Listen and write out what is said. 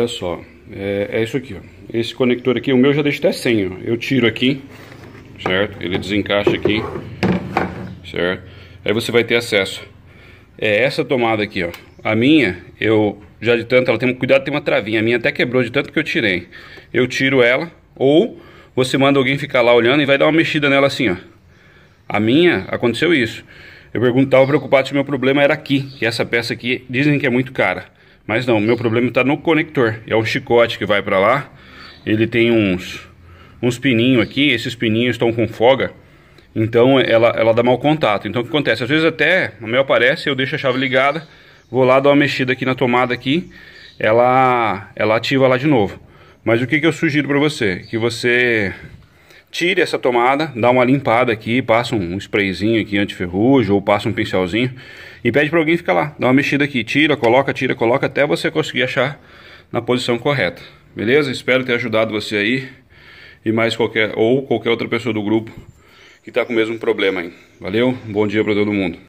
olha só, é isso aqui, ó. Esse conector aqui, o meu já deixa até sem, ó. Eu tiro aqui, certo? Ele desencaixa aqui, certo? Aí você vai ter acesso. É essa tomada aqui, ó. A minha, eu já de tanto, ela tem cuidado, tem uma travinha. A minha até quebrou de tanto que eu tirei. Eu tiro ela, ou você manda alguém ficar lá olhando e vai dar uma mexida nela assim, ó. A minha, aconteceu isso. Eu tava preocupado se o meu problema era aqui, que essa peça aqui dizem que é muito cara. Mas não, meu problema está no conector. É um chicote que vai para lá. Ele tem uns pininhos aqui. Esses pininhos estão com folga. Então ela dá mau contato. Então o que acontece? Às vezes até, no meu aparece, eu deixo a chave ligada. Vou lá dar uma mexida aqui na tomada aqui. Ela ativa lá de novo. Mas o que eu sugiro para você? Que você tire essa tomada, dá uma limpada aqui, passa um sprayzinho aqui anti-ferrugem ou passa um pincelzinho e pede para alguém ficar lá, dá uma mexida aqui, tira, coloca, até você conseguir achar na posição correta. Beleza? Espero ter ajudado você aí e mais qualquer outra pessoa do grupo que está com o mesmo problema aí. Valeu? Um bom dia para todo mundo.